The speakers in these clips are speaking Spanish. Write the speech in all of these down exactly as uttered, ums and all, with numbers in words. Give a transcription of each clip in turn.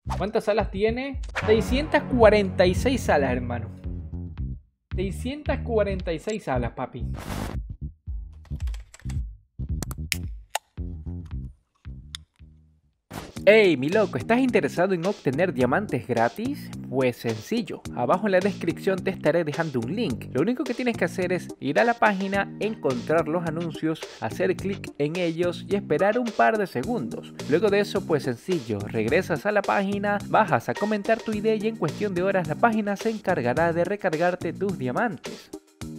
¿Cuántas alas tiene? seiscientas cuarenta y seis alas, hermano. seiscientas cuarenta y seis alas, papi. Hey, mi loco, ¿estás interesado en obtener diamantes gratis? Pues sencillo, abajo en la descripción te estaré dejando un link. Lo único que tienes que hacer es ir a la página, encontrar los anuncios, hacer clic en ellos y esperar un par de segundos. Luego de eso, pues sencillo, regresas a la página, bajas a comentar tu idea y en cuestión de horas la página se encargará de recargarte tus diamantes.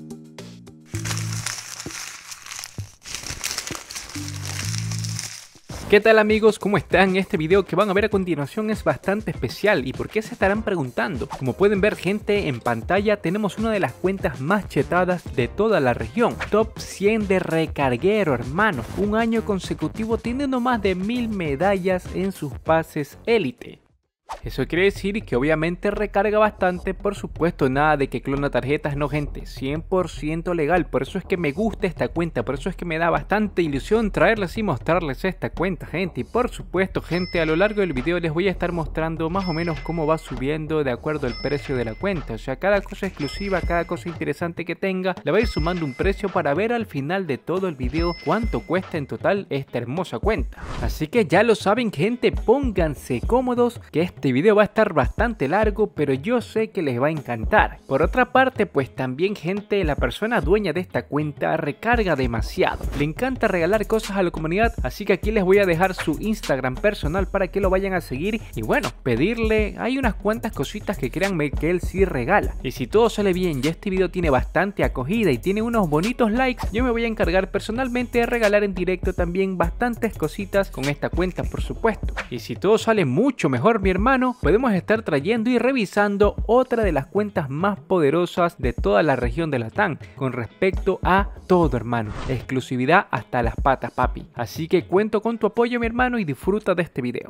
¿Qué tal amigos? ¿Cómo están? Este video que van a ver a continuación es bastante especial. ¿Y por qué se estarán preguntando? Como pueden ver, gente, en pantalla tenemos una de las cuentas más chetadas de toda la región. Top cien de recarguero, hermano. Un año consecutivo teniendo más de mil medallas en sus pases élite. Eso quiere decir que obviamente recarga bastante, por supuesto, nada de que clona tarjetas, no gente, cien por ciento legal. Por eso es que me gusta esta cuenta, por eso es que me da bastante ilusión traerles y mostrarles esta cuenta, gente. Y por supuesto, gente, a lo largo del video les voy a estar mostrando más o menos cómo va subiendo de acuerdo al precio de la cuenta. O sea, cada cosa exclusiva, cada cosa interesante que tenga, le voy a ir sumando un precio para ver al final de todo el video cuánto cuesta en total esta hermosa cuenta. Así que ya lo saben, gente, pónganse cómodos, que este Este video va a estar bastante largo, pero yo sé que les va a encantar. Por otra parte, pues también, gente, la persona dueña de esta cuenta recarga demasiado. Le encanta regalar cosas a la comunidad, así que aquí les voy a dejar su Instagram personal para que lo vayan a seguir. Y bueno, pedirle, hay unas cuantas cositas que créanme que él sí regala. Y si todo sale bien y este video tiene bastante acogida y tiene unos bonitos likes, yo me voy a encargar personalmente de regalar en directo también bastantes cositas con esta cuenta, por supuesto. Y si todo sale mucho mejor, mi hermano, podemos estar trayendo y revisando otra de las cuentas más poderosas de toda la región de Latam con respecto a todo, hermano. Exclusividad hasta las patas, papi. Así que cuento con tu apoyo, mi hermano, y disfruta de este video.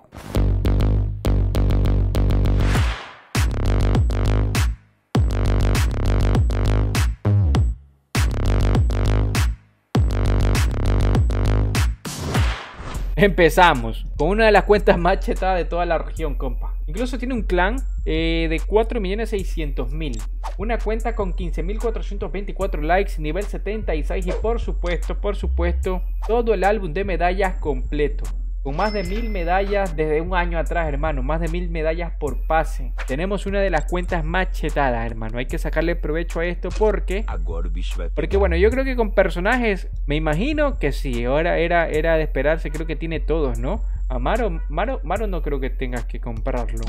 Empezamos con una de las cuentas más chetadas de toda la región, compa. Incluso tiene un clan eh, de cuatro millones seiscientos mil. Una cuenta con quince mil cuatrocientos veinticuatro likes, nivel setenta y seis y por supuesto, por supuesto, todo el álbum de medallas completo. Con más de mil medallas desde un año atrás, hermano. Más de mil medallas por pase. Tenemos una de las cuentas más chetadas, hermano. Hay que sacarle provecho a esto porque... Porque bueno, yo creo que con personajes, me imagino que sí. Ahora era, era de esperarse. Creo que tiene todos, ¿no? A Maro, Maro, Maro no creo que tengas que comprarlo.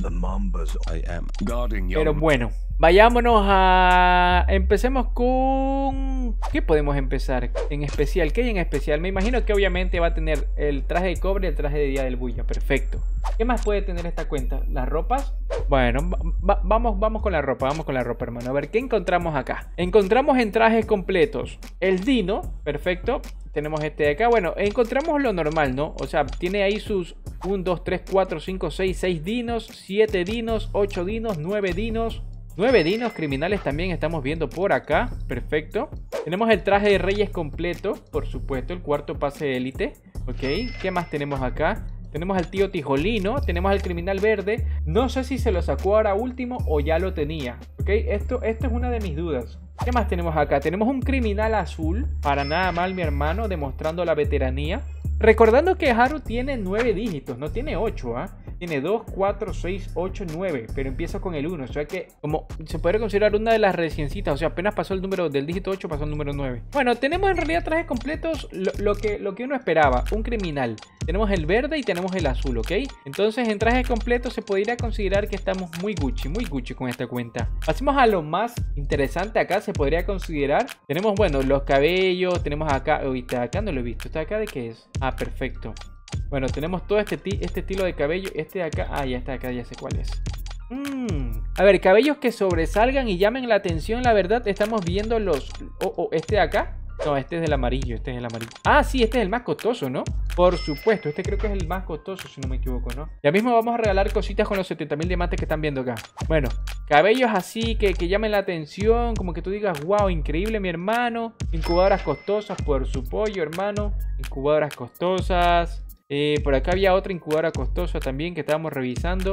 Pero bueno, vayámonos a... Empecemos con... ¿Qué podemos empezar? En especial, ¿qué hay en especial? Me imagino que obviamente va a tener el traje de cobre y el traje de Día del Bulla. Perfecto. ¿Qué más puede tener esta cuenta? ¿Las ropas? Bueno, va, vamos, vamos con la ropa, vamos con la ropa, hermano. A ver, ¿qué encontramos acá? Encontramos en trajes completos el Dino, perfecto. Tenemos este de acá. Bueno, encontramos lo normal, ¿no? O sea, tiene ahí sus uno, dos, tres, cuatro, cinco, seis, seis dinos, siete dinos, ocho dinos, nueve dinos. nueve dinos criminales también estamos viendo por acá. Perfecto. Tenemos el traje de Reyes completo, por supuesto, el cuarto pase élite. Ok, ¿qué más tenemos acá? Tenemos al tío Tijolino, tenemos al criminal verde. No sé si se lo sacó ahora último o ya lo tenía. Ok, esto, esto es una de mis dudas. ¿Qué más tenemos acá? Tenemos un criminal azul. Para nada mal, mi hermano, demostrando la veteranía. Recordando que Haru tiene nueve dígitos, no tiene ocho, ¿ah? ¿eh? Tiene dos, cuatro, seis, ocho, nueve, pero empieza con el uno. O sea que como se puede considerar una de las reciencitas. O sea, apenas pasó el número del dígito ocho, pasó el número nueve. Bueno, tenemos en realidad trajes completos, lo, lo, que, lo que uno esperaba. Un criminal. Tenemos el verde y tenemos el azul, ¿ok? Entonces en trajes completos se podría considerar que estamos muy Gucci, muy Gucci con esta cuenta. Pasemos a lo más interesante acá, se podría considerar. Tenemos, bueno, los cabellos, tenemos acá... Uy, acá no lo he visto. ¿Está acá de qué es? Ah, perfecto. Bueno, tenemos todo este, este estilo de cabello. Este de acá, ah, ya está acá, ya sé cuál es. Mm. A ver, cabellos que sobresalgan y llamen la atención. La verdad, estamos viendo los... Oh, oh, este de acá. No, este es del amarillo, este es el amarillo. Ah, sí, este es el más costoso, ¿no? Por supuesto, este creo que es el más costoso, si no me equivoco, ¿no? Ya mismo vamos a regalar cositas con los setenta mil diamantes que están viendo acá. Bueno, cabellos así que, que llamen la atención, como que tú digas, wow, increíble, mi hermano. Incubadoras costosas por su pollo, hermano. Incubadoras costosas. Eh, por acá había otra incubadora costosa también que estábamos revisando.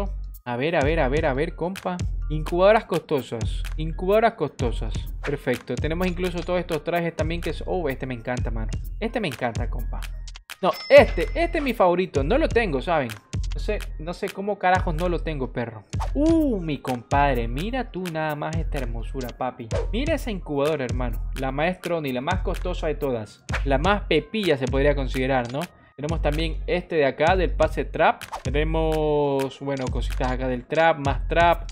A ver, a ver, a ver, a ver, compa. Incubadoras costosas. Incubadoras costosas. Perfecto. Tenemos incluso todos estos trajes también que es... Oh, este me encanta, mano. Este me encanta, compa. No, este. Este es mi favorito. No lo tengo, ¿saben? No sé, no sé cómo carajos no lo tengo, perro. Uh, mi compadre. Mira tú nada más esta hermosura, papi. Mira esa incubadora, hermano. La Maestroni, la más costosa de todas. La más pepilla se podría considerar, ¿no? Tenemos también este de acá, del pase trap. Tenemos, bueno, cositas acá del trap, más trap.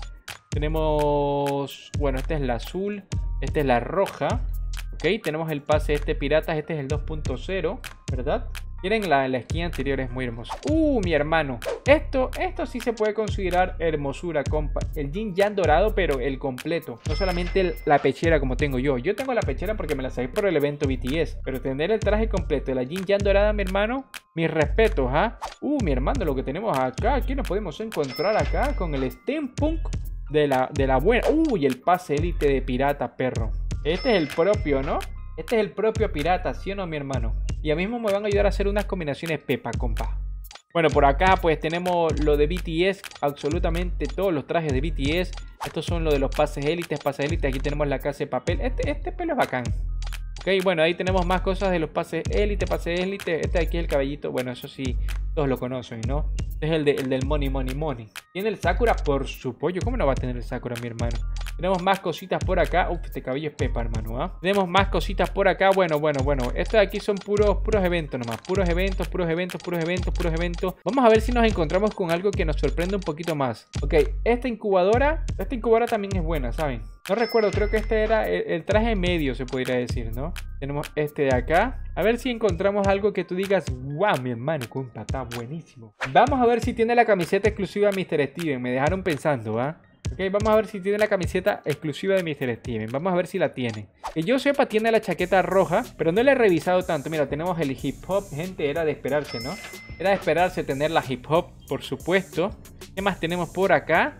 Tenemos, bueno, esta es la azul. Esta es la roja. Ok, tenemos el pase este piratas. Este es el dos punto cero, ¿verdad? Miren, la, la skin anterior es muy hermosa. Uh, mi hermano. Esto, esto sí se puede considerar hermosura, compa. El Jin Yang dorado, pero el completo. No solamente el, la pechera como tengo yo. Yo tengo la pechera porque me la saqué por el evento B T S. Pero tener el traje completo de la Jin Yang dorada, mi hermano. Mis respetos, ¿ah? ¿eh? Uh, mi hermano, lo que tenemos acá. Aquí nos podemos encontrar acá con el Steampunk de la, de la buena. Uy, uh, el pase élite de pirata, perro. Este es el propio, ¿no? Este es el propio pirata, ¿sí o no, mi hermano? Y a mismo me van a ayudar a hacer unas combinaciones pepa, compa. Bueno, por acá pues tenemos lo de B T S. Absolutamente todos los trajes de B T S. Estos son los de los pases élites, pases élites. Aquí tenemos la casa de papel. Este, este pelo es bacán. Ok, bueno, ahí tenemos más cosas de los pases élite, pases élite. Este de aquí es el caballito. Bueno, eso sí, todos lo conocen, ¿no? Este es el, de, el del money, money, money. Tiene el Sakura por su pollo. ¿Cómo no va a tener el Sakura, mi hermano? Tenemos más cositas por acá. Uf, este cabello es pepa, hermano, ¿ah? ¿eh? Tenemos más cositas por acá. Bueno, bueno, bueno. Estos de aquí son puros, puros eventos nomás. Puros eventos, puros eventos, puros eventos, puros eventos. Vamos a ver si nos encontramos con algo que nos sorprenda un poquito más. Ok, esta incubadora. Esta incubadora también es buena, ¿saben? No recuerdo, creo que este era el, el traje medio, se podría decir, ¿no? Tenemos este de acá. A ver si encontramos algo que tú digas, wow, mi hermano, compa, está buenísimo. Vamos a ver si tiene la camiseta exclusiva de míster Steven. Me dejaron pensando, ¿ah? ¿eh? Ok, vamos a ver si tiene la camiseta exclusiva de míster Steven. Vamos a ver si la tiene. Que yo sepa, tiene la chaqueta roja, pero no la he revisado tanto. Mira, tenemos el hip hop. Gente, era de esperarse, ¿no? Era de esperarse tener la hip hop, por supuesto. ¿Qué más tenemos por acá?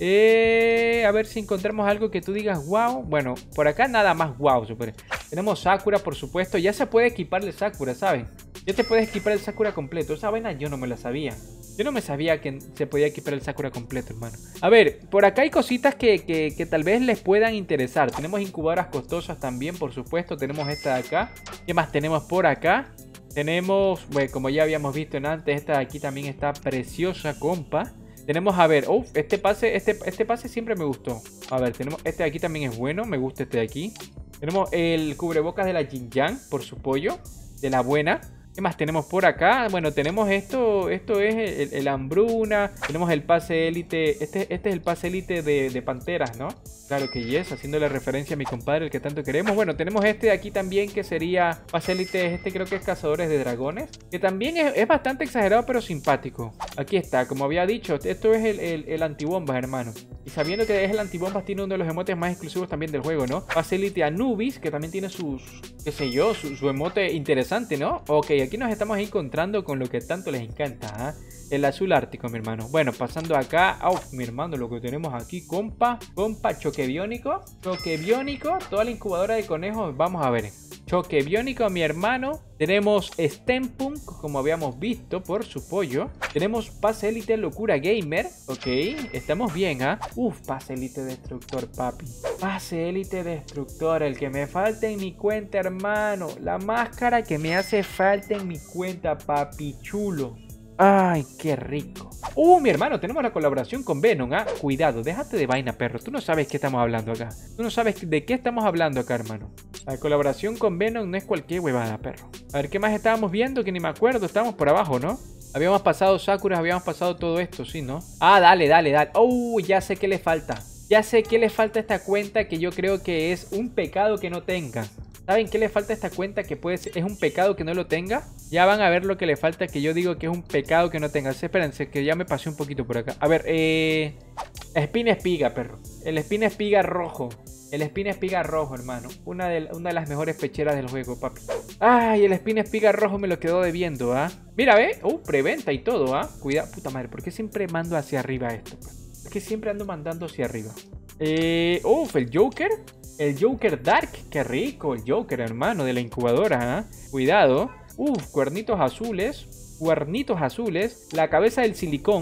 Eh, a ver si encontramos algo que tú digas wow. Bueno, por acá nada más wow, super. Tenemos Sakura, por supuesto. Ya se puede equipar el Sakura, ¿saben? Ya te puedes equipar el Sakura completo. Esa vaina yo no me la sabía. Yo no me sabía que se podía equipar el Sakura completo, hermano. A ver, por acá hay cositas que, que, que tal vez les puedan interesar. Tenemos incubadoras costosas también, por supuesto. Tenemos esta de acá. ¿Qué más tenemos por acá? Tenemos, bueno, como ya habíamos visto en antes, esta de aquí también está preciosa, compa. Tenemos, a ver, uff, este pase, este, este pase siempre me gustó. A ver, tenemos, este de aquí también es bueno, me gusta este de aquí. Tenemos el cubrebocas de la Jin Yang, por su pollo, de la buena. ¿Qué más tenemos por acá? Bueno, tenemos esto, esto es el, el hambruna. Tenemos el pase élite, este, este es el pase élite de, de panteras, ¿no? Claro que yes, haciéndole referencia a mi compadre, el que tanto queremos. Bueno, tenemos este de aquí también que sería pase élite, este creo que es cazadores de dragones. Que también es, es bastante exagerado pero simpático. Aquí está, como había dicho, esto es el, el, el antibombas, hermano. Y sabiendo que es el antibombas, tiene uno de los emotes más exclusivos también del juego, ¿no? Pase élite Anubis, que también tiene sus, qué sé yo, su, su emote interesante, ¿no? Ok, aquí nos estamos encontrando con lo que tanto les encanta, ¿eh? El azul ártico, mi hermano. Bueno, pasando acá. Oh, mi hermano, lo que tenemos aquí, compa. Compa, choque biónico. Choque biónico. Toda la incubadora de conejos. Vamos a ver. Choque biónico, mi hermano. Tenemos Steampunk, como habíamos visto, por su pollo. Tenemos pase élite locura gamer. Ok, estamos bien, ¿ah? ¿eh? Uf, pase élite destructor, papi. Pase élite destructor, el que me falta en mi cuenta, hermano. La máscara que me hace falta en mi cuenta, papi chulo. Ay, qué rico. Uh, mi hermano, tenemos la colaboración con Venom, ¿ah? Cuidado, déjate de vaina, perro. Tú no sabes qué estamos hablando acá. Tú no sabes de qué estamos hablando acá, hermano. La colaboración con Venom no es cualquier huevada, perro. A ver, ¿qué más estábamos viendo? Que ni me acuerdo. Estábamos por abajo, ¿no? Habíamos pasado Sakura, habíamos pasado todo esto, ¿sí, no? Ah, dale, dale, dale. Oh, ya sé qué le falta. Ya sé qué le falta a esta cuenta que yo creo que es un pecado que no tenga. ¿Saben qué le falta a esta cuenta que puede ser, es un pecado que no lo tenga? Ya van a ver lo que le falta que yo digo que es un pecado que no tenga. Espérense que ya me pasé un poquito por acá. A ver, eh... Spin Espiga, perro. El Spin Espiga rojo. El Spin Espiga rojo, hermano. Una de, una de las mejores pecheras del juego, papi. Ay, el Spin Espiga rojo me lo quedó debiendo, ¿ah? ¿eh? Mira, ve. Uh, preventa y todo, ¿ah? ¿eh? Cuidado. Puta madre, ¿por qué siempre mando hacia arriba esto? Es que siempre ando mandando hacia arriba. Eh... Uf, el Joker. El Joker Dark, qué rico, el Joker, hermano, de la incubadora, ¿eh? Cuidado. Uf, cuernitos azules, cuernitos azules, la cabeza del silicón.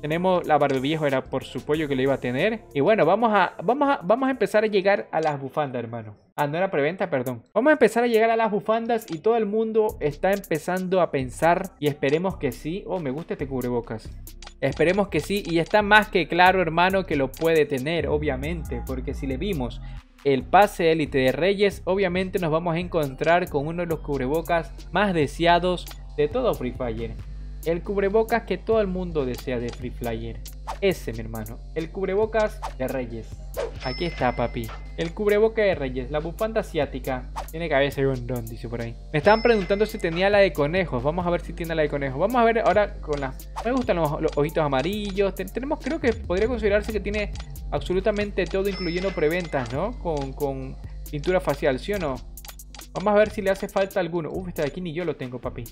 Tenemos la Barbiviejo, era por su pollo que le iba a tener. Y bueno, vamos a, vamos a, vamos a empezar a llegar a las bufandas, hermano. Ah, no era preventa, perdón. Vamos a empezar a llegar a las bufandas y todo el mundo está empezando a pensar. Y esperemos que sí. Oh, me gusta este cubrebocas. Esperemos que sí. Y está más que claro, hermano, que lo puede tener, obviamente. Porque si le vimos el pase élite de Reyes, obviamente nos vamos a encontrar con uno de los cubrebocas más deseados de todo Free Fire. El cubrebocas que todo el mundo desea de Free Fire. Ese, mi hermano. El cubrebocas de Reyes. Aquí está, papi. El cubrebocas de Reyes. La bufanda asiática. Tiene cabeza de gondón, dice por ahí. Me estaban preguntando si tenía la de conejos. Vamos a ver si tiene la de conejos. Vamos a ver ahora con la... Me gustan los, los ojitos amarillos. Ten tenemos, creo que podría considerarse que tiene absolutamente todo, incluyendo preventas, ¿no? Con, con pintura facial, ¿sí o no? Vamos a ver si le hace falta alguno. Uf, este de aquí ni yo lo tengo, papi.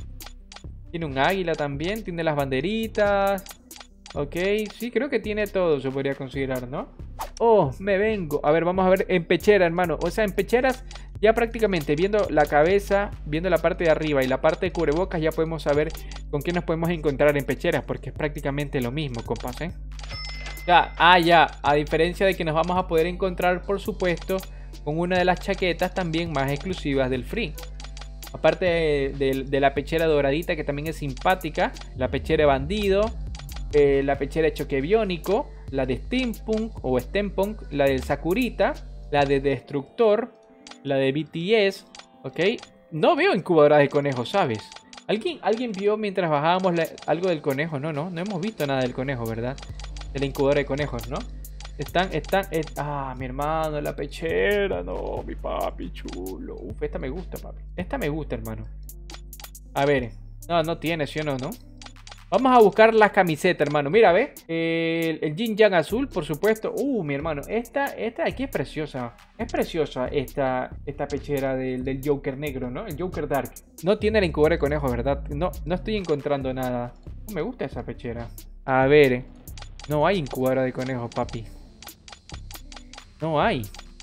Tiene un águila también, tiene las banderitas. Ok, sí, creo que tiene todo, se podría considerar, ¿no? Oh, me vengo. A ver, vamos a ver en pechera, hermano. O sea, en pecheras ya prácticamente viendo la cabeza, viendo la parte de arriba y la parte de cubrebocas, ya podemos saber con qué nos podemos encontrar en pecheras, porque es prácticamente lo mismo, compas, ¿eh? Ya, ah, ya, a diferencia de que nos vamos a poder encontrar, por supuesto, con una de las chaquetas también más exclusivas del Free. Aparte de, de, de la pechera doradita, que también es simpática. La pechera de bandido. Eh, la pechera de choque biónico. La de steampunk o steampunk. La del Sakurita. La de destructor. La de B T S. Ok. No veo incubadoras de conejos, ¿sabes? ¿Alguien, ¿Alguien vio mientras bajábamos la, algo del conejo? No, no. No hemos visto nada del conejo, ¿verdad? De la incubadora de conejos, ¿no? Están, están, es, ah, mi hermano, la pechera, no, mi papi chulo. Uf, esta me gusta, papi. Esta me gusta, hermano. A ver, no, no tiene, ¿sí o no, no? Vamos a buscar las camisetas, hermano. Mira, ve, el, el Jin Yang azul, por supuesto. Uh, mi hermano, esta, esta de aquí es preciosa. Es preciosa esta, esta pechera del, del Joker negro, ¿no? El Joker Dark. No tiene la incubadora de conejos, ¿verdad? No, no estoy encontrando nada. Me gusta esa pechera. A ver, no hay incubadora de conejos, papi. No hay.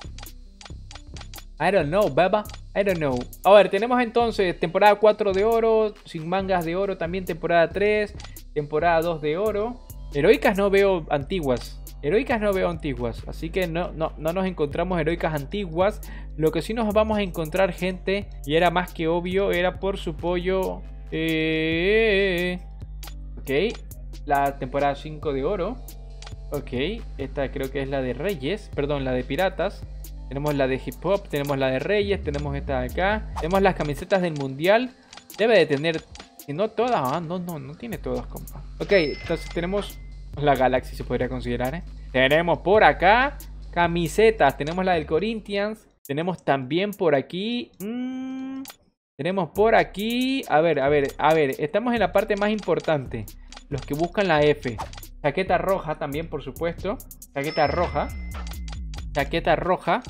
I don't know, beba. I don't know. A ver, tenemos entonces temporada cuatro de oro, sin mangas de oro, también temporada tres, temporada dos de oro. Heroicas no veo antiguas. Heroicas no veo antiguas. Así que no, no, no nos encontramos heroicas antiguas. Lo que sí nos vamos a encontrar, gente, y era más que obvio, era por su pollo. Eh, ok. La temporada cinco de oro. Ok, esta creo que es la de Reyes, perdón, la de Piratas. Tenemos la de Hip Hop, tenemos la de Reyes, tenemos esta de acá. Tenemos las camisetas del Mundial. Debe de tener, si no todas, ah, no, no, no tiene todas, compa. Ok, entonces tenemos la Galaxy, se podría considerar, ¿eh? Tenemos por acá camisetas, tenemos la del Corinthians. Tenemos también por aquí, mmm, tenemos por aquí, a ver, a ver, a ver, estamos en la parte más importante. Los que buscan la F. Chaqueta roja también, por supuesto. Chaqueta roja. Chaqueta roja.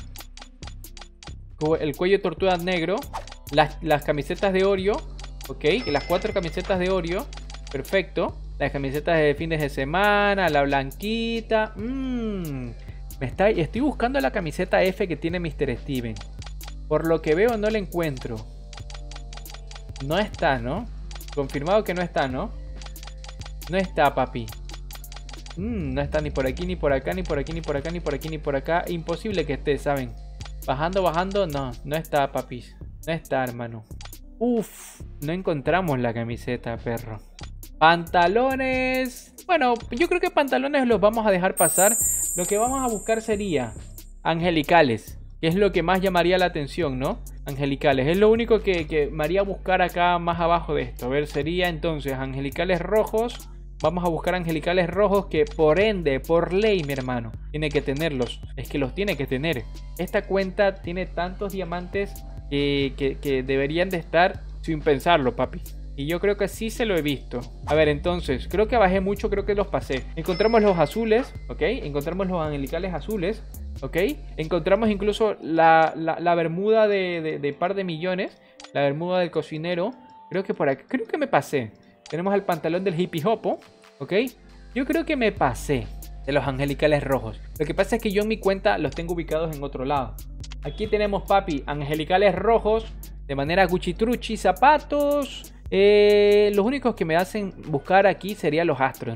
El cuello de tortuga negro. Las, las camisetas de Oreo. Ok. Las cuatro camisetas de Oreo. Perfecto. Las camisetas de fines de semana. La blanquita. Mmm. Me está, estoy buscando la camiseta F que tiene mister Steven. Por lo que veo no la encuentro. No está, ¿no? Confirmado que no está, ¿no? No está, papi. Mm, no está ni por aquí, ni por acá, ni por aquí, ni por acá, ni por aquí, ni por acá. Imposible que esté, ¿saben? Bajando, bajando, no, no está, papis. No está, hermano. Uf, no encontramos la camiseta, perro. Pantalones. Bueno, yo creo que pantalones los vamos a dejar pasar. Lo que vamos a buscar sería angelicales, que es lo que más llamaría la atención, ¿no? Angelicales, es lo único que, que me haría buscar acá más abajo de esto. A ver, sería entonces angelicales rojos. Vamos a buscar angelicales rojos que por ende, por ley, mi hermano, tiene que tenerlos. Es que los tiene que tener. Esta cuenta tiene tantos diamantes que, que, que deberían de estar sin pensarlo, papi. Y yo creo que sí se lo he visto. A ver, entonces, creo que bajé mucho, creo que los pasé. Encontramos los azules, ¿ok? Encontramos los angelicales azules, ¿ok? Encontramos incluso la, la, la bermuda de, de, de par de millones. La bermuda del cocinero. Creo que por aquí, creo que me pasé. Tenemos el pantalón del hippie hopo, ¿ok? Yo creo que me pasé de los angelicales rojos. Lo que pasa es que yo en mi cuenta los tengo ubicados en otro lado. Aquí tenemos, papi, angelicales rojos de manera guchitruchi, zapatos. Eh, los únicos que me hacen buscar aquí serían los astros, ¿no?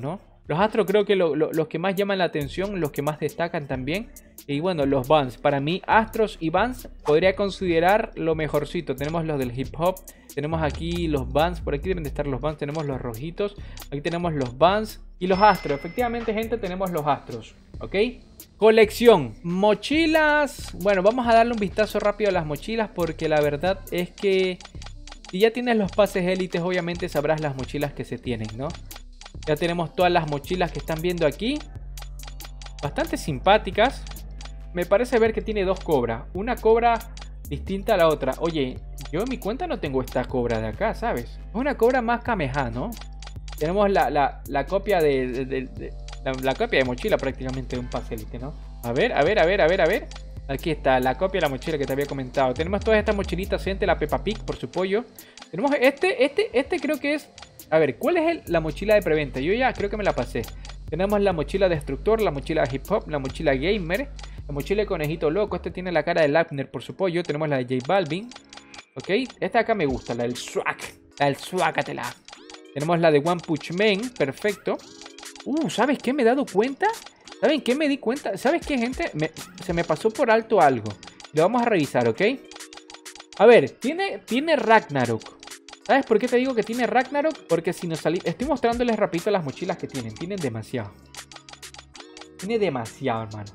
Los Astros creo que lo, lo, los que más llaman la atención, los que más destacan también. Y bueno, los Vans. Para mí, Astros y Vans podría considerar lo mejorcito. Tenemos los del hip hop. Tenemos aquí los Vans. Por aquí deben de estar los Vans. Tenemos los rojitos. Aquí tenemos los Vans y los Astros. Efectivamente, gente, tenemos los Astros. ¿Ok? Colección. Mochilas. Bueno, vamos a darle un vistazo rápido a las mochilas. Porque la verdad es que si ya tienes los pases élites, obviamente sabrás las mochilas que se tienen, ¿no? Ya tenemos todas las mochilas que están viendo aquí. Bastante simpáticas. Me parece ver que tiene dos cobras. Una cobra distinta a la otra. Oye, yo en mi cuenta no tengo esta cobra de acá, ¿sabes? Es una cobra más Kameha, ¿no? Tenemos la, la, la copia de... de, de, de la, la copia de mochila prácticamente de un pase élite, ¿no? A ver, a ver, a ver, a ver, a ver. Aquí está, la copia de la mochila que te había comentado. Tenemos todas estas mochilitas, gente, la Peppa Pig, por su pollo. Tenemos este, este, este creo que es... A ver, ¿cuál es el, la mochila de preventa? Yo ya creo que me la pasé. Tenemos la mochila destructor, la mochila hip hop, la mochila gamer, la mochila de conejito loco. Este tiene la cara de Lapner por su pollo. Tenemos la de J Balvin. Ok, esta de acá me gusta, la del swag. La del swácatela. Tenemos la de One Punch Man, perfecto. Uh, ¿sabes qué me he dado cuenta? ¿Saben qué me di cuenta? ¿Sabes qué, gente? Me, se me pasó por alto algo. Lo vamos a revisar, ¿ok? A ver, tiene, tiene Ragnarok. ¿Sabes por qué te digo que tiene Ragnarok? Porque si nos salimos... Estoy mostrándoles rapidito las mochilas que tienen. Tienen demasiado. Tiene demasiado, hermano.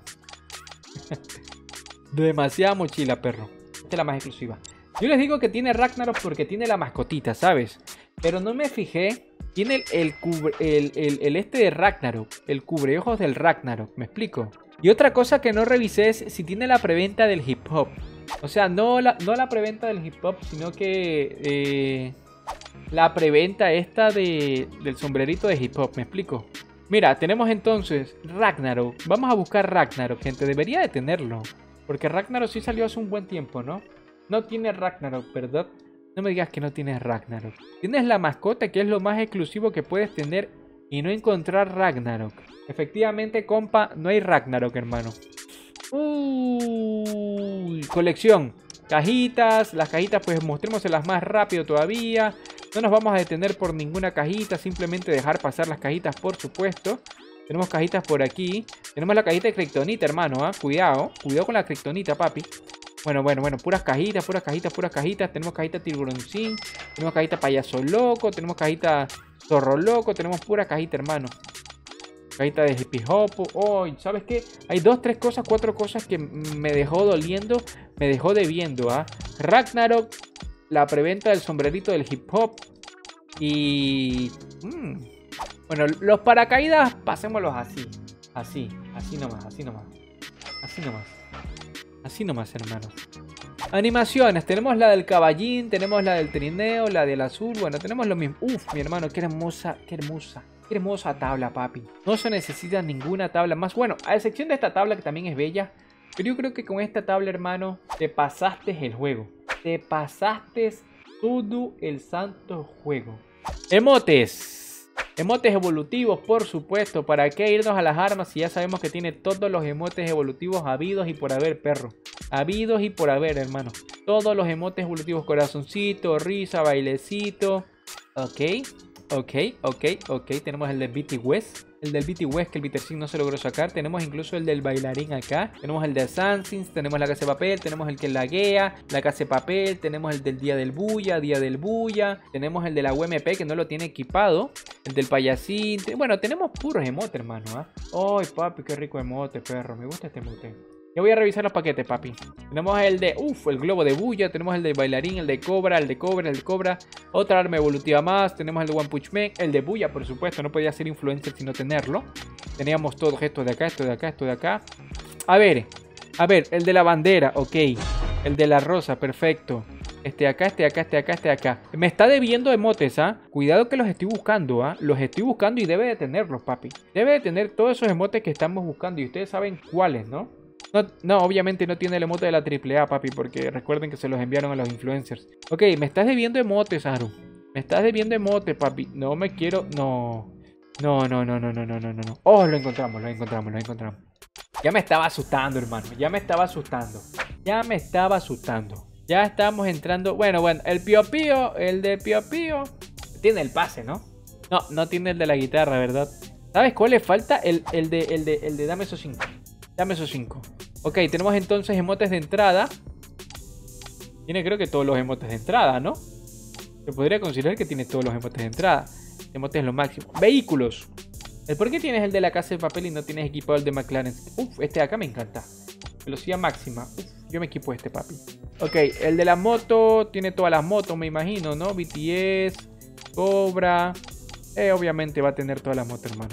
Demasiada mochila, perro. Esta es la más exclusiva. Yo les digo que tiene Ragnarok porque tiene la mascotita, ¿sabes? Pero no me fijé. Tiene el, el, cubre, el, el, el este de Ragnarok. El cubreojos del Ragnarok. ¿Me explico? Y otra cosa que no revisé es si tiene la preventa del hip hop. O sea, no la, no la preventa del hip hop, sino que eh, la preventa esta de, del sombrerito de hip hop. ¿Me explico? Mira, tenemos entonces Ragnarok. Vamos a buscar Ragnarok, gente. Debería de tenerlo. Porque Ragnarok sí salió hace un buen tiempo, ¿no? No tiene Ragnarok, ¿verdad? No me digas que no tienes Ragnarok. Tienes la mascota, que es lo más exclusivo que puedes tener y no encontrar Ragnarok. Efectivamente, compa, no hay Ragnarok, hermano. Uy, colección. Cajitas. Las cajitas pues mostrémoselas más rápido todavía. No nos vamos a detener por ninguna cajita. Simplemente dejar pasar las cajitas, por supuesto. Tenemos cajitas por aquí. Tenemos la cajita de Kryptonita, hermano, ¿eh? Cuidado. Cuidado con la Kryptonita, papi. Bueno, bueno, bueno. Puras cajitas, puras cajitas, puras cajitas. Tenemos cajita tiburoncín. Tenemos cajita payaso loco. Tenemos cajita zorro loco. Tenemos pura cajita, hermano. Cajita de hippie hop. Oh, ¿sabes qué? Hay dos, tres cosas, cuatro cosas que me dejó doliendo. Me dejó debiendo, ¿ah? ¿eh? Ragnarok. La preventa del sombrerito del hip hop. Y... Mmm. Bueno, los paracaídas pasémoslos así. Así, así nomás, así nomás. Así nomás. Así nomás, hermanos. Animaciones, tenemos la del caballín, tenemos la del trineo, la del azul. Bueno, tenemos lo mismo. Uf, mi hermano, qué hermosa, qué hermosa. Qué hermosa tabla, papi. No se necesita ninguna tabla más. Bueno, a excepción de esta tabla que también es bella. Pero yo creo que con esta tabla, hermano, te pasaste el juego. Te pasaste todo el santo juego. Emotes. Emotes evolutivos, por supuesto. ¿Para qué irnos a las armas si ya sabemos que tiene todos los emotes evolutivos habidos y por haber, perro? Habidos y por haber, hermano. Todos los emotes evolutivos. Corazoncito, risa, bailecito. Ok, ok, ok, ok. Tenemos el de B T West. El del B T West que el Bittersin no se logró sacar. Tenemos incluso el del bailarín acá. Tenemos el de Sansins. Tenemos la casa de papel. Tenemos el que es la guía. La casa de papel. Tenemos el del día del bulla. Día del bulla. Tenemos el de la U M P que no lo tiene equipado. El del payasín. Bueno, tenemos puros emotes, hermano. ¿eh? Ay, papi, qué rico emote, perro. Me gusta este emote. Ya voy a revisar los paquetes, papi. Tenemos el de, uff, el globo de bulla. Tenemos el de bailarín, el de cobra, el de cobra, el de cobra. Otra arma evolutiva más. Tenemos el de One Punch Man. El de bulla, por supuesto. No podía ser influencer sin no tenerlo. Teníamos todos estos de acá, esto de acá, esto de acá. A ver, a ver, el de la bandera, ok. El de la rosa, perfecto. Este de acá, este de acá, este de acá, este de acá. Me está debiendo emotes, ¿ah? ¿eh? Cuidado que los estoy buscando, ¿ah? ¿eh? Los estoy buscando y debe de tenerlos, papi. Debe de tener todos esos emotes que estamos buscando. Y ustedes saben cuáles, ¿no? No, no, obviamente no tiene el emote de la triple A, papi, porque recuerden que se los enviaron a los influencers. Ok, me estás debiendo emotes, Aru. Me estás debiendo emotes, papi. No me quiero... No. No, no, no, no, no, no, no, no. Oh, lo encontramos, lo encontramos, lo encontramos. Ya me estaba asustando, hermano. Ya me estaba asustando. Ya me estaba asustando. Ya estamos entrando... Bueno, bueno, el Pío Pío, el de Pío Pío. Tiene el pase, ¿no? No, no tiene el de la guitarra, ¿verdad? ¿Sabes cuál le falta? El, el, de, el, de, el de dame esos cinco. Dame esos cinco. Ok, tenemos entonces emotes de entrada. Tiene creo que todos los emotes de entrada, ¿no? Se podría considerar que tiene todos los emotes de entrada. Emotes es lo máximo. Vehículos. ¿El por qué tienes el de la casa de papel y no tienes equipado el de McLaren? Uf, este de acá me encanta. Velocidad máxima. Uf, yo me equipo este, papi. Ok, el de la moto tiene todas las motos, me imagino, ¿no? B T S, Cobra. Eh, obviamente va a tener todas las motos, hermano.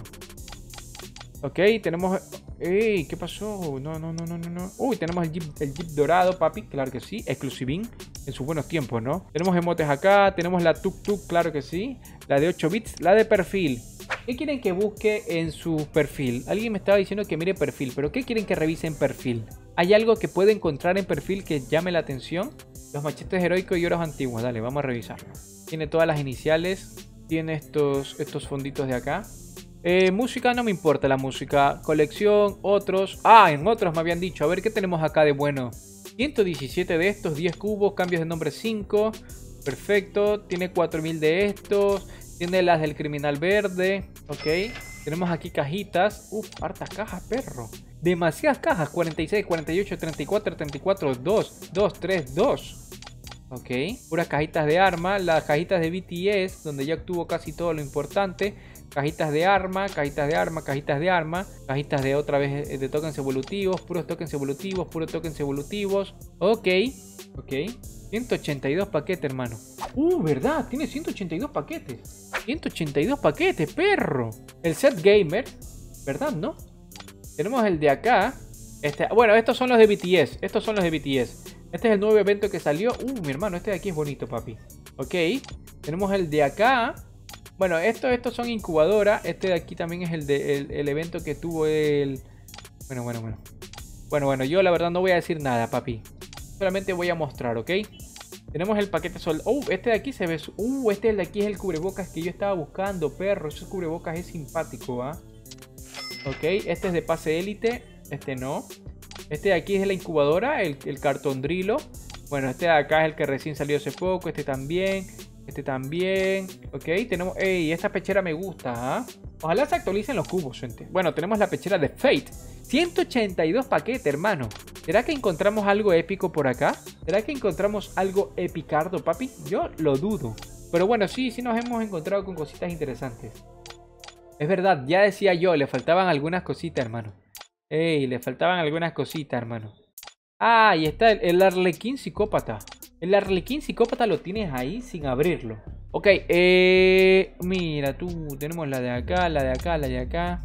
Ok, tenemos... ¡Ey! ¿Qué pasó? No, no, no, no, no, no. Uy, tenemos el Jeep, el Jeep dorado, papi. Claro que sí. Exclusivín. En sus buenos tiempos, ¿no? Tenemos emotes acá. Tenemos la Tuk Tuk, claro que sí. La de ocho bits. La de perfil. ¿Qué quieren que busque en su perfil? Alguien me estaba diciendo que mire perfil. ¿Pero qué quieren que revise en perfil? ¿Hay algo que puede encontrar en perfil que llame la atención? Los machetes heroicos y oros antiguos. Dale, vamos a revisarlo. Tiene todas las iniciales. Tiene estos, estos fonditos de acá. Eh, música, no me importa la música. Colección, otros. Ah, en otros me habían dicho. A ver, ¿qué tenemos acá de bueno? ciento diecisiete de estos, diez cubos, cambios de nombre cinco. Perfecto. Tiene cuatro mil de estos. Tiene las del criminal verde. Ok. Tenemos aquí cajitas. Uf, hartas cajas, perro. Demasiadas cajas. cuarenta y seis, cuarenta y ocho, treinta y cuatro, treinta y cuatro, dos, dos, tres, dos. Ok. Puras cajitas de arma. Las cajitas de B T S, donde ya obtuvo casi todo lo importante. Cajitas de arma, cajitas de arma, cajitas de arma. Cajitas de otra vez de tokens evolutivos. Puros tokens evolutivos, puros tokens evolutivos. Ok. Ok. ciento ochenta y dos paquetes, hermano. Uh, ¿verdad? Tiene ciento ochenta y dos paquetes. ciento ochenta y dos paquetes, perro. El set gamer. ¿Verdad, no? Tenemos el de acá. Este, bueno, estos son los de B T S. Estos son los de B T S. Este es el nuevo evento que salió. Uh, mi hermano, este de aquí es bonito, papi. Ok. Tenemos el de acá. Bueno, estos, estos son incubadora. Este de aquí también es el, de, el, el evento que tuvo el... Bueno, bueno, bueno. Bueno, bueno, yo la verdad no voy a decir nada, papi. Solamente voy a mostrar, ¿ok? Tenemos el paquete sol... Uh, este de aquí se ve... Uh, este de aquí es el cubrebocas que yo estaba buscando, perro. Ese cubrebocas es simpático, ¿ah? ¿eh? Ok, este es de pase élite. Este no. Este de aquí es de la incubadora, el, el cartondrilo. Bueno, este de acá es el que recién salió hace poco. Este también. Este también. Ok, tenemos... Ey, esta pechera me gusta, ¿ah? ¿eh? Ojalá se actualicen los cubos, gente. Bueno, tenemos la pechera de Fate. ciento ochenta y dos paquetes, hermano. ¿Será que encontramos algo épico por acá? ¿Será que encontramos algo epicardo, papi? Yo lo dudo. Pero bueno, sí, sí nos hemos encontrado con cositas interesantes. Es verdad, ya decía yo, le faltaban algunas cositas, hermano. Ey, le faltaban algunas cositas, hermano. Ah, y está el, el Arlequín psicópata. El Arlequín psicópata lo tienes ahí sin abrirlo. Ok, eh... mira, tú, tenemos la de acá, la de acá, la de acá.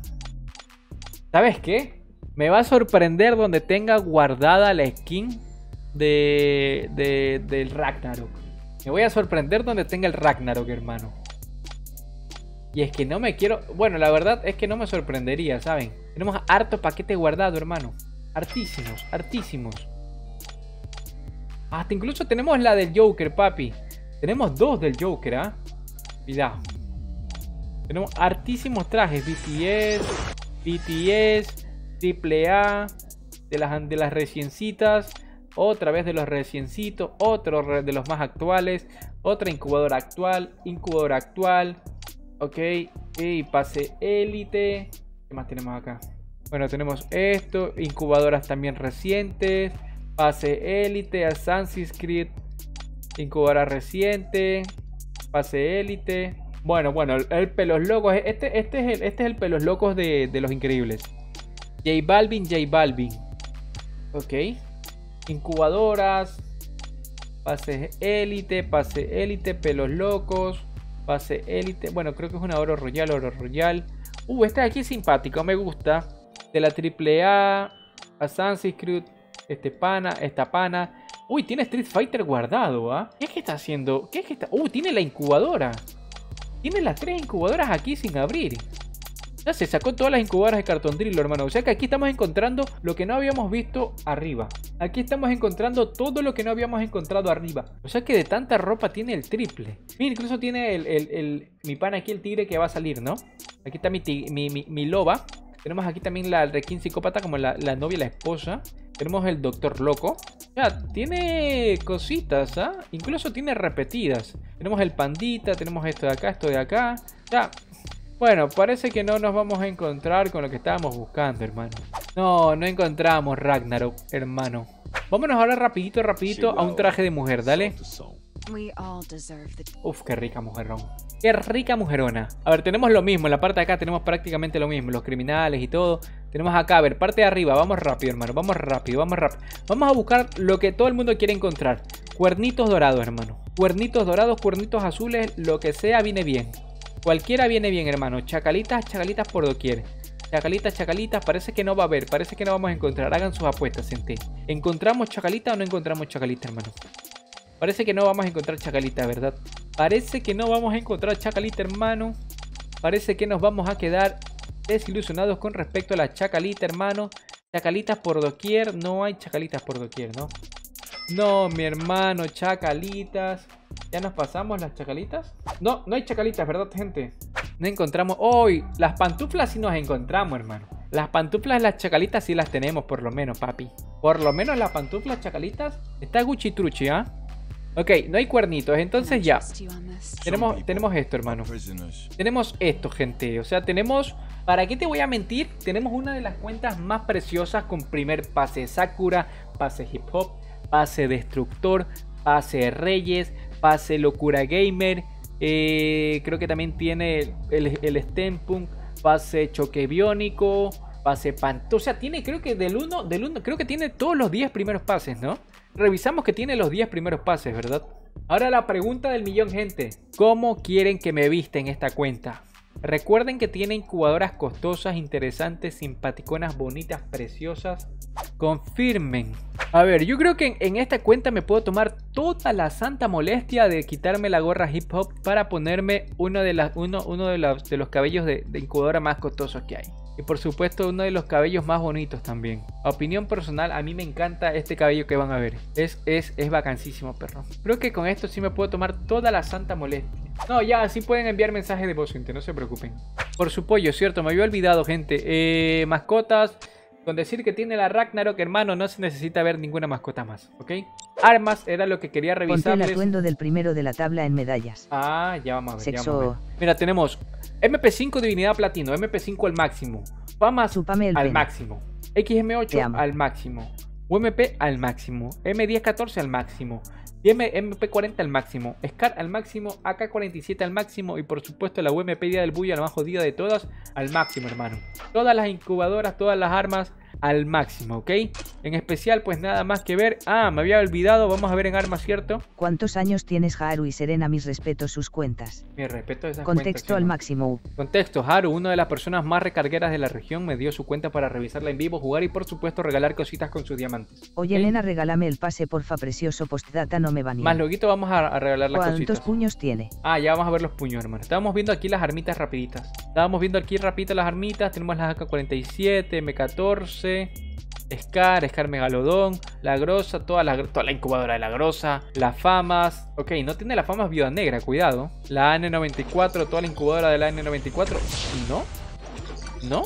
¿Sabes qué? Me va a sorprender donde tenga guardada la skin de, de, del Ragnarok. Me voy a sorprender donde tenga el Ragnarok, hermano. Y es que no me quiero... Bueno, la verdad es que no me sorprendería, ¿saben? Tenemos harto paquete guardado, hermano. Hartísimos, hartísimos. Hasta incluso tenemos la del Joker, papi. Tenemos dos del Joker, ¿ah? ¿eh? Cuidado. Tenemos hartísimos trajes. B T S, B T S, triple A, de las, de las reciencitas. Otra vez de los reciencitos. Otro de los más actuales. Otra incubadora actual. Incubadora actual. Ok. Y pase élite. ¿Qué más tenemos acá? Bueno, tenemos esto. Incubadoras también recientes. Pase élite. Assassin's Creed. Incubadora reciente. Pase élite. Bueno, bueno, el, el pelos locos. Este, este, es el, este es el pelos locos de, de los increíbles. J Balvin, J Balvin. Ok. Incubadoras. Pase élite. Pase élite. Pelos locos. Pase élite. Bueno, creo que es una oro royal. Oro royal. Uh, este de aquí es simpático. Me gusta. De la triple A. Assassin's Creed. Este pana. Esta pana. Uy, tiene Street Fighter guardado, ¿ah? ¿eh? ¿Qué es que está haciendo? ¿Qué es que está...? Uy, tiene la incubadora. Tiene las tres incubadoras aquí sin abrir. Ya se sacó todas las incubadoras de cartondrilo, hermano. O sea que aquí estamos encontrando lo que no habíamos visto arriba. Aquí estamos encontrando todo lo que no habíamos encontrado arriba. O sea que de tanta ropa tiene el triple. Mira, incluso tiene el, el, el, mi pana aquí, el tigre que va a salir, ¿no? Aquí está mi, mi, mi, mi loba. Tenemos aquí también la Arlequín psicópata como la, la novia y la esposa. Tenemos el doctor loco. Ya, tiene cositas, ¿ah? ¿eh? Incluso tiene repetidas. Tenemos el pandita, tenemos esto de acá, esto de acá. Ya, Bueno, parece que no nos vamos a encontrar con lo que estábamos buscando, hermano. No, no encontramos Ragnarok, hermano. Vámonos ahora rapidito, rapidito a un traje de mujer, dale. Uf, qué rica mujerón. Qué rica mujerona. A ver, tenemos lo mismo. En la parte de acá tenemos prácticamente lo mismo. Los criminales y todo. Tenemos acá, a ver, parte de arriba. Vamos rápido, hermano. Vamos rápido, vamos rápido. Vamos a buscar lo que todo el mundo quiere encontrar. Cuernitos dorados, hermano. Cuernitos dorados, cuernitos azules. Lo que sea viene bien. Cualquiera viene bien, hermano. Chacalitas, chacalitas por doquier. Chacalitas, chacalitas. Parece que no va a haber. Parece que no vamos a encontrar. Hagan sus apuestas, gente. ¿Encontramos chacalita o no encontramos chacalita, hermano? Parece que no vamos a encontrar chacalita, ¿verdad? Parece que no vamos a encontrar chacalita, hermano. Parece que nos vamos a quedar desilusionados con respecto a la chacalita, hermano. Chacalitas por doquier. No hay chacalitas por doquier, ¿no? No, mi hermano, chacalitas. ¿Ya nos pasamos las chacalitas? No, no hay chacalitas, ¿verdad, gente? No encontramos... ¡Uy! Las pantuflas sí nos encontramos, hermano. Las pantuflas, las chacalitas sí las tenemos, por lo menos, papi. Por lo menos las pantuflas chacalitas. Está Gucci Truchi, ¿ah? ¿eh? Ok, no hay cuernitos, entonces ya. Tenemos, tenemos esto, hermano. Tenemos esto, gente. O sea, tenemos... ¿Para qué te voy a mentir? Tenemos una de las cuentas más preciosas con primer pase Sakura, pase Hip Hop, pase Destructor, pase Reyes, pase Locura Gamer. Eh, creo que también tiene el, el Stempunk, pase Choque Biónico, pase Panto. O sea, tiene, creo que del uno, del uno, creo que tiene todos los diez primeros pases, ¿no? Revisamos que tiene los diez primeros pases, ¿verdad? Ahora la pregunta del millón, gente. ¿Cómo quieren que me vista en esta cuenta? Recuerden que tiene incubadoras costosas, interesantes, simpaticonas, bonitas, preciosas. Confirmen. A ver, yo creo que en, en esta cuenta me puedo tomar toda la santa molestia de quitarme la gorra hip hop para ponerme uno de, las, uno, uno de, los, de los cabellos de, de incubadora más costosos que hay. Y por supuesto uno de los cabellos más bonitos también. A opinión personal, a mí me encanta este cabello que van a ver. Es, es, es vacancísimo, perro. Creo que con esto sí me puedo tomar toda la santa molestia. No, ya, así pueden enviar mensajes de voz, gente, no se preocupen. Por su pollo, cierto, me había olvidado, gente. Eh, mascotas. Con decir que tiene la Ragnarok, hermano, no se necesita ver ninguna mascota más, ¿ok? Armas era lo que quería revisarles. Ponte el atuendo del primero de la tabla en medallas. Ah, ya vamos a ver, Sexo. ya vamos a ver. Mira, tenemos M P cinco Divinidad Platino, M P cinco al máximo, Famas al pene. máximo, X M ocho al máximo, U M P al máximo, M diez catorce al máximo, M P cuarenta al máximo, Scar al máximo, A K cuarenta y siete al máximo y por supuesto la U M P Día del Bulla, la más jodida de todas, al máximo, hermano. Todas las incubadoras, todas las armas al máximo, ¿ok? En especial, pues nada más que ver. Ah, me había olvidado, vamos a ver en armas, ¿cierto? ¿Cuántos años tienes, Haru y Serena? Mis respetos, sus cuentas. Mi respeto a esas Contexto cuentas, al ¿sí, máximo. Contexto, Haru, una de las personas más recargueras de la región, me dio su cuenta para revisarla en vivo, jugar y por supuesto regalar cositas con sus diamantes. Oye, ¿Okay? nena, regálame el pase, porfa, precioso, postdata, no me baneen. Más loguito, vamos a, a regalar las ¿Cuántos cositas. puños tiene? Ah, ya vamos a ver los puños, hermano. Estábamos viendo aquí las armitas rapiditas. Estábamos viendo aquí rapidito las armitas. Tenemos las A K cuarenta y siete, M catorce... Scar, Scar Megalodón, la Grosa, toda la, toda la incubadora de la Grosa, las Famas. Ok, no tiene la Famas Viuda Negra, cuidado. La A N noventa y cuatro, toda la incubadora de la A N noventa y cuatro. ¿No? ¿No?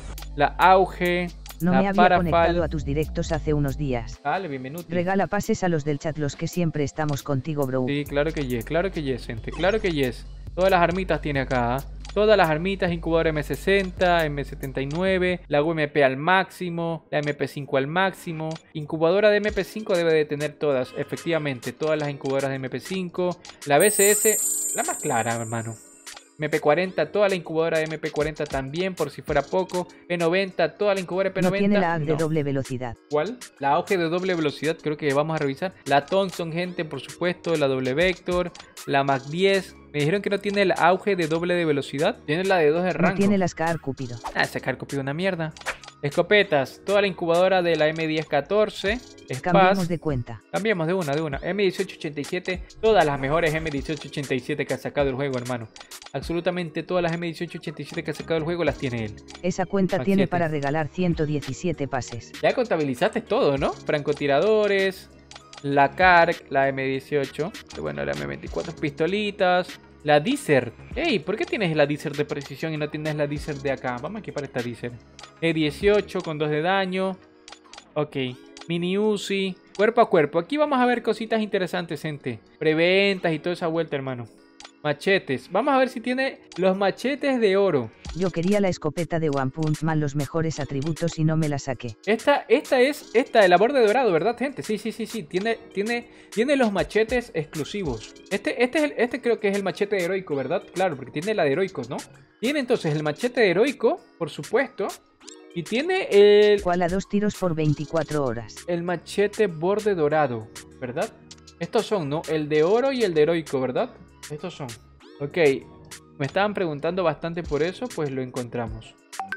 La Auge. No la me había Parafal. conectado a tus directos hace unos días. Dale, bienvenido. Regala pases a los del chat, los que siempre estamos contigo, bro. Sí, claro que yes, claro que yes, gente, claro que yes. Todas las armitas tiene acá, ¿eh? Todas las armitas, incubadora M sesenta, M setenta y nueve, la U M P al máximo, la M P cinco al máximo. Incubadora de M P cinco debe de tener todas, efectivamente, todas las incubadoras de M P cinco. La B C S, la más clara, hermano. M P cuarenta, toda la incubadora de M P cuarenta también, por si fuera poco. P noventa, toda la incubadora de P noventa. No tiene la A G de no. doble velocidad. ¿Cuál? La auge de doble velocidad, creo que vamos a revisar. La Thompson, gente, por supuesto. La doble Vector. La Mac diez. Me dijeron que no tiene el auge de doble de velocidad. Tiene la de dos de rango. No tiene la Scar Cúpido. Ah, sacar Cupido una mierda. Escopetas, toda la incubadora de la M diez catorce. Cambiemos de cuenta. Cambiemos de una, de una. M dieciocho ochenta y siete, todas las mejores M dieciocho ochenta y siete que ha sacado el juego, hermano. Absolutamente todas las M dieciocho ochenta y siete que ha sacado el juego las tiene él. Esa cuenta Mac tiene siete. para regalar ciento diecisiete pases. Ya contabilizaste todo, ¿no? Francotiradores, la C A R C, la M dieciocho, bueno, la M veinticuatro, pistolitas, la Desert. Ey, ¿por qué tienes la Desert de precisión y no tienes la Desert de acá? Vamos a equipar esta Desert. E dieciocho con dos de daño. Ok. Mini Uzi. Cuerpo a cuerpo. Aquí vamos a ver cositas interesantes, gente. Preventas y toda esa vuelta, hermano. Machetes. Vamos a ver si tiene los machetes de oro. Yo quería la escopeta de One Punch Man, los mejores atributos, y no me la saqué. Esta, esta es esta, el borde dorado, ¿verdad, gente? Sí, sí, sí, sí. Tiene, tiene, tiene los machetes exclusivos. Este, este, es el, este creo que es el machete heroico, ¿verdad? Claro, porque tiene la de heroicos, ¿no? Tiene entonces el machete heroico, por supuesto. Y tiene el... ¿Cuál a dos tiros por veinticuatro horas? El machete borde dorado, ¿verdad? Estos son, ¿no? El de oro y el de heroico, ¿verdad? Estos son. Ok. Me estaban preguntando bastante por eso, pues lo encontramos.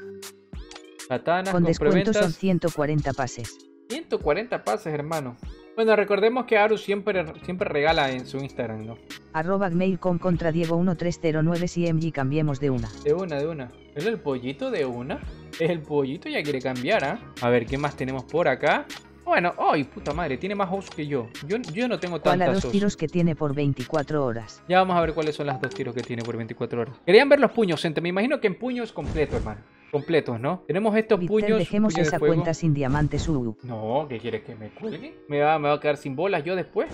Katanas con con descuento preventas. son ciento cuarenta pases. ciento cuarenta pases, hermano. Bueno, recordemos que Aru siempre, siempre regala en su Instagram, ¿no? Arroba gmail.com contra Diego uno tres cero nueve C M G, cambiemos de una. De una, de una. ¿Es el pollito de una? El pollito ya quiere cambiar, ¿ah? ¿eh? A ver, ¿qué más tenemos por acá? Bueno, ¡ay, puta madre! Tiene más host que yo. Yo, yo no tengo ¿Cuál a tantas dos host. tiros que tiene por veinticuatro horas? Ya vamos a ver cuáles son las dos tiros que tiene por veinticuatro horas. Querían ver los puños, gente. Me imagino que en puños completos, hermano. Completos, ¿no? Tenemos estos Víctor, puños. dejemos puño de esa fuego. cuenta sin diamantes. Uh. No, ¿qué quieres que me cuelgue? ¿Me va, me va a quedar sin bolas yo después?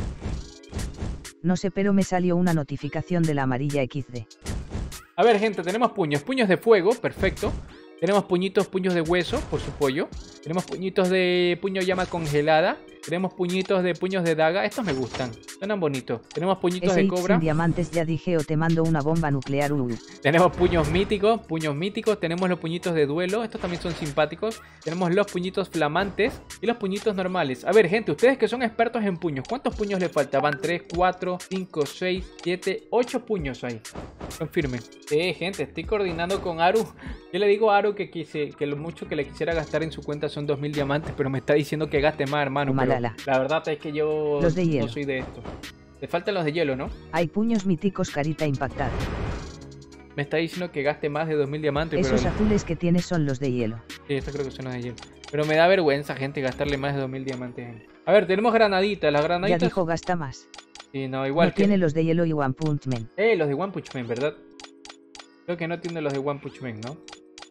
No sé, pero me salió una notificación de la amarilla equis de. A ver, gente, tenemos puños. Puños de fuego, perfecto. Tenemos puñitos, puños de hueso, por su pollo. Tenemos puñitos de puño llama congelada. Tenemos puñitos de puños de daga. Estos me gustan, suenan bonitos. Tenemos puñitos Ese de hit cobra. sin diamantes, ya dije, o te mando una bomba nuclear. Uh. Tenemos puños míticos, puños míticos. Tenemos los puñitos de duelo. Estos también son simpáticos. Tenemos los puñitos flamantes y los puñitos normales. A ver, gente, ustedes que son expertos en puños, ¿cuántos puños le faltaban? tres, cuatro, cinco, seis, siete, ocho puños ahí. Confirmen. Eh, gente, estoy coordinando con Aru. Yo le digo a Aru que, quise, que lo mucho que le quisiera gastar en su cuenta son dos mil diamantes, pero me está diciendo que gaste más, hermano. Pero la verdad es que yo los de hielo. no soy de esto. Le faltan los de hielo, ¿no? Hay puños míticos, carita impactada. Me está diciendo que gaste más de dos mil diamantes. Esos pero... azules que tienes son los de hielo. Sí, estos creo que son los de hielo. Pero me da vergüenza, gente, gastarle más de dos mil diamantes. A ver, tenemos granaditas. Las granaditas... Ya dijo, gasta más. Sí, no, igual no que... tiene los de hielo y One Punch Man. Eh, los de One Punch Man, ¿verdad? Creo que no tiene los de One Punch Man, ¿no?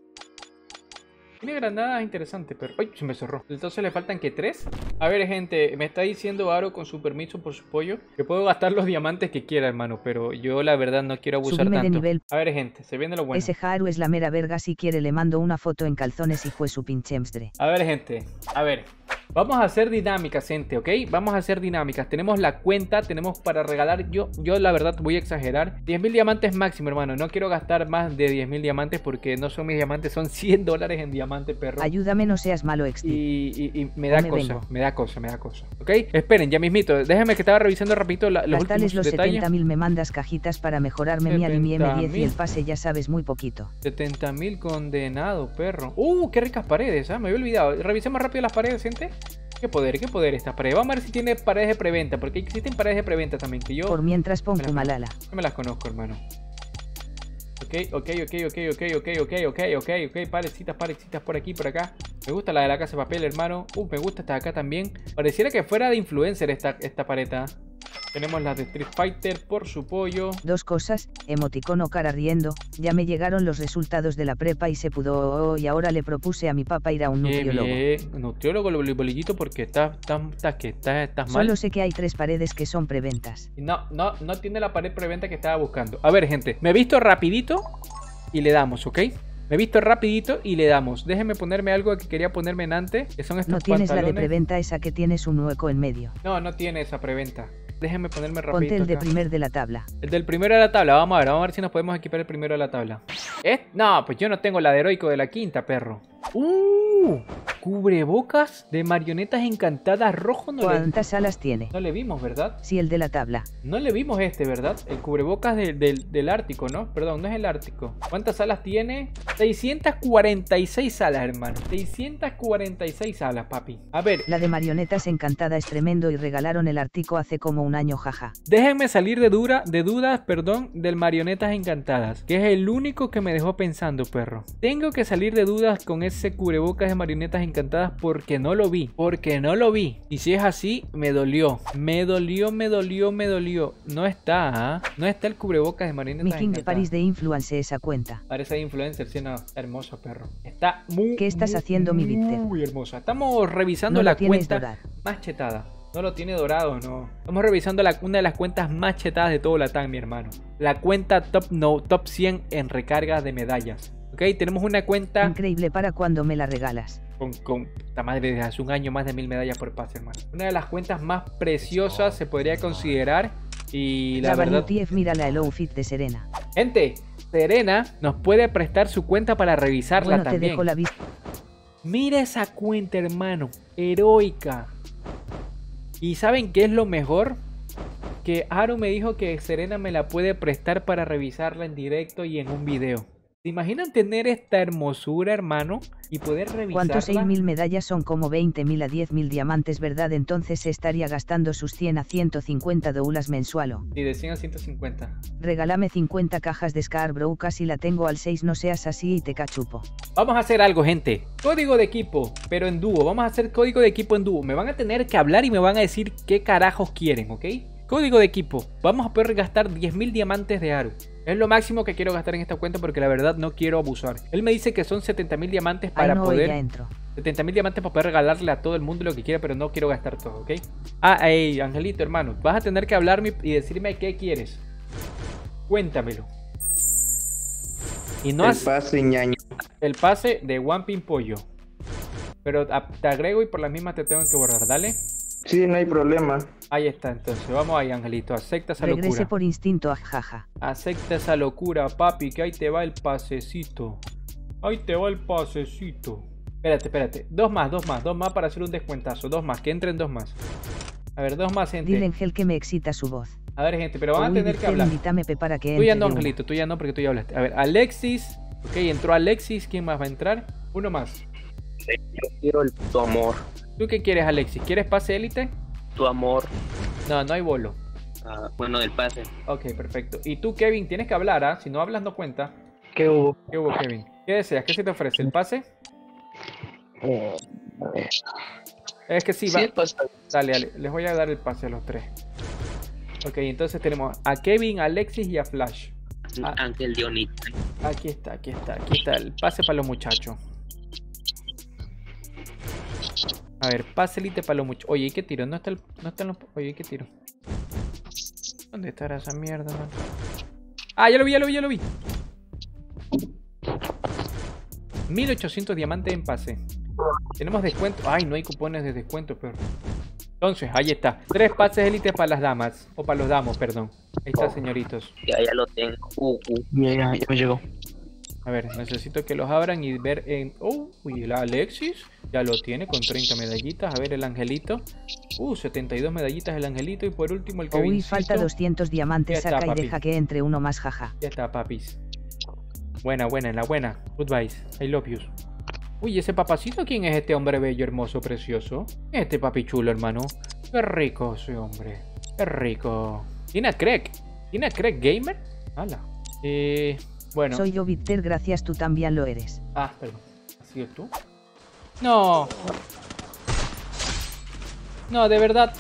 Tiene granadas interesantes, pero... ¡Ay! Se me cerró. Entonces le faltan, ¿qué? ¿Tres? A ver, gente, me está diciendo Aro, con su permiso, por su pollo, que puedo gastar los diamantes que quiera, hermano. Pero yo, la verdad, no quiero abusar Subime tanto. de nivel. A ver, gente, se viene lo bueno. Ese Haru es la mera verga. Si quiere le mando una foto en calzones y fue su pinchemstre. A ver, gente, a ver. Vamos a hacer dinámicas, gente, ¿ok? Vamos a hacer dinámicas. Tenemos la cuenta, tenemos para regalar. Yo, yo la verdad, voy a exagerar. diez mil diamantes máximo, hermano. No quiero gastar más de diez mil diamantes porque no son mis diamantes, son cien dólares en diamante, perro. Ayúdame, no seas malo, Exti. Y, y, y me da me cosa, vengo. me da cosa, me da cosa. ¿Ok? Esperen, ya mismito. Déjenme que estaba revisando rapidito la, los Gastales últimos los detalles. setenta mil, me mandas cajitas para mejorarme mi Ali, mi eme diez y el setenta mil. pase, ya sabes, muy poquito. setenta mil condenado, perro. Uh, qué ricas paredes, ¿ah? Me había olvidado. Revisemos rápido las paredes, gente. Qué poder, qué poder estas paredes. Vamos a ver si tiene paredes de preventa, porque existen paredes de preventa también, que yo... Por mientras pon me las- Kumalala. Yo me las conozco, hermano. Ok, ok, ok, ok, ok, ok, ok, ok, ok, ok. Parecitas, parecitas por aquí, por acá. Me gusta la de la casa de papel, hermano. Uh, me gusta esta de acá también. Pareciera que fuera de influencer esta, esta paleta. Tenemos las de Street Fighter por su pollo. Dos cosas, emoticono cara riendo, ya me llegaron los resultados de la prepa y se pudo, y ahora le propuse a mi papá ir a un Bien, nutriólogo. bien. Nutriólogo, lo bolillito, porque está, está, está, que está, estás mal. Solo sé que hay tres paredes que son preventas. No, no, no tiene la pared preventa que estaba buscando. A ver, gente, me he visto rapidito y le damos, ¿ok? Me he visto rapidito y le damos. Déjenme ponerme algo que quería ponerme en antes, que son estos No tienes la de pantalones. preventa, esa que tienes un hueco en medio. No, no tiene esa preventa. Déjenme ponerme rapidito Ponte el de acá. primer de la tabla. El del primero de la tabla, vamos a ver, vamos a ver si nos podemos equipar el primero de la tabla. ¿Eh? No, pues yo no tengo la de heroico de la quinta, perro. Uh, cubrebocas de marionetas encantadas rojo. No le, ¿Cuántas alas tiene? no le vimos, ¿verdad? Sí, el de la tabla. No le vimos este, ¿verdad? El cubrebocas de- del- del Ártico, ¿no? Perdón, no es el Ártico. ¿Cuántas alas tiene? seiscientas cuarenta y seis alas, hermano. seiscientas cuarenta y seis alas, papi. A ver, La de marionetas encantada es tremendo y regalaron el Ártico hace como un año, jaja. déjenme salir de, dura, de dudas, perdón, del marionetas encantadas, que es el único que me dejó pensando, perro. Tengo que salir de dudas con ese cubrebocas de marionetas encantadas porque no lo vi, porque no lo vi. Y si es así, me dolió, me dolió, me dolió, me dolió. No está, ¿ah? No está el cubrebocas de marionetas Mi King de encantadas. París de influence esa cuenta. Parece de influencer, sí, no, está hermoso, perro. Está muy, ¿Qué estás muy, haciendo, mi Víctor? Muy hermosa. Estamos revisando No la lo tienes, cuenta Dorad. más chetada. No lo tiene dorado, no. Estamos revisando la, una de las cuentas más chetadas de todo Latam, mi hermano. La cuenta top, no, top cien en recarga de medallas. Ok, tenemos una cuenta... Increíble para cuando me la regalas. Con, con esta madre desde hace un año más de mil medallas por pase, hermano. Una de las cuentas más preciosas se podría considerar. Y la, la verdad... T F, mira la el outfit de Serena. Gente, Serena nos puede prestar su cuenta para revisarla bueno, también. Te dejo la vista. Mira esa cuenta, hermano. Heroica. ¿Y saben qué es lo mejor? Que Haru me dijo que Serena me la puede prestar para revisarla en directo y en un video. ¿Se imaginan tener esta hermosura, hermano? Y poder revisarla. ¿Cuántos seis mil medallas son como veinte mil a diez mil diamantes, verdad? Entonces se estaría gastando sus cien a ciento cincuenta doulas mensualo. Sí, de cien a ciento cincuenta. Regálame cincuenta cajas de Scarborough, casi la tengo al seis, no seas así y te cachupo. Vamos a hacer algo, gente. Código de equipo, pero en dúo. Vamos a hacer código de equipo en dúo. Me van a tener que hablar y me van a decir qué carajos quieren, ¿ok? Código de equipo. Vamos a poder gastar diez mil diamantes de Haru. Es lo máximo que quiero gastar en esta cuenta porque la verdad no quiero abusar. Él me dice que son setenta mil diamantes para Ay, no, poder... ya entro. setenta mil diamantes para poder regalarle a todo el mundo lo que quiera, pero no quiero gastar todo, ¿ok? Ah, hey, Angelito, hermano. Vas a tener que hablarme y decirme qué quieres. Cuéntamelo. Y no El has... pase, ñaño. El pase de One Pin Pollo. Pero te agrego y por las mismas te tengo que borrar, dale. Sí, no hay problema. Ahí está, entonces. Vamos ahí, Angelito. Acepta esa Regrese locura. por instinto, ajaja. Acepta esa locura, papi, que ahí te va el pasecito. Ahí te va el pasecito. Espérate, espérate. Dos más, dos más, dos más para hacer un descuentazo. Dos más, que entren dos más. A ver, dos más, gente. Dile Ángel que me excita su voz. A ver, gente, pero van a Uy, tener que Víctor, hablar. invítame pe para que Tú ya entre no, de una. Angelito, tú ya no, porque tú ya hablaste. A ver, Alexis. Ok, entró Alexis. ¿Quién más va a entrar? Uno más. Yo quiero el, tu amor. ¿Tú qué quieres, Alexis? ¿Quieres pase élite? Tu amor. No, no hay bolo. Ah, bueno, del pase. Ok, perfecto. Y tú, Kevin, tienes que hablar, ¿ah? Si no hablas, no cuenta. ¿Qué hubo? ¿Qué hubo, Kevin? ¿Qué deseas? ¿Qué se te ofrece? ¿El pase? Eh, Es que sí, sí, va. el pase. Dale, dale. Les voy a dar el pase a los tres. Ok, entonces tenemos a Kevin, a Alexis y a Flash. Ah. Ángel Dionita. Aquí está, aquí está, aquí está el pase para los muchachos. A ver, pase elite para los muchachos. Oye, ¿y qué tiro? No está el... No están los... Oye, ¿qué tiro? ¿Dónde estará esa mierda, man? Ah, ya lo vi, ya lo vi, ya lo vi. mil ochocientos diamantes en pase. Tenemos descuento. Ay, no hay cupones de descuento, pero... Entonces, ahí está. Tres pases élites para las damas. O para los damos, perdón. Ahí está, señoritos. Ya, ya lo tengo. Uh, uh. Ya, ya, ya me llegó. A ver, necesito que los abran y ver en... Oh, uy, la Alexis ya lo tiene con treinta medallitas. A ver, el Angelito. Uh, setenta y dos medallitas el Angelito. Y por último el Kevin. Uy, falta doscientos diamantes, Ya está, saca y papi. deja que entre uno más, jaja. Ya está, papis. Buena, buena, en la buena. Goodbye. I love you. Uy, ese papacito, ¿quién es este hombre bello, hermoso, precioso? Este papi chulo, hermano. Qué rico ese hombre. Qué rico. ¿Tiene a Craig? ¿Tiene a Craig Gamer? Hala. Eh... Bueno. Soy yo, Víctor, gracias, tú también lo eres. Ah, perdón. ¿Has sido tú? No. No, de verdad.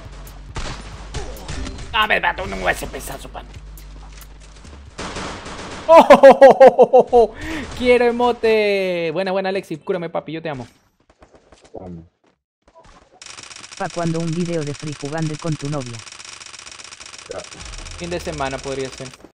Ah, me mató un U S pesazo, pan. ¡Oh, oh, oh, oh, oh, oh! Quiero emote. Buena, buena, Alexis. Cúrame, papi. Yo te amo. Pa' cuando un video de free jugando con tu novia. Fin de semana podría ser.